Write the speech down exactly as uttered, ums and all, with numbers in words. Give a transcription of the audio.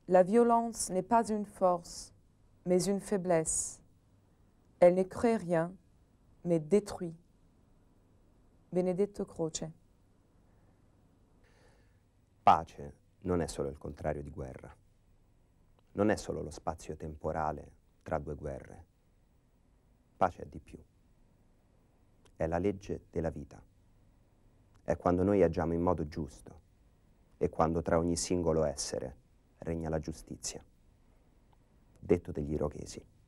La violence n'est pas une force, mais une faiblesse. Elle ne crée rien, mais détruit. Benedetto Croce. Pace non è solo il contrario di guerra. Non è solo lo spazio temporale tra due guerre. Pace è di più. È la legge della vita. È quando noi agiamo in modo giusto e quando tra ogni singolo essere regna la giustizia. Detto degli Irochesi.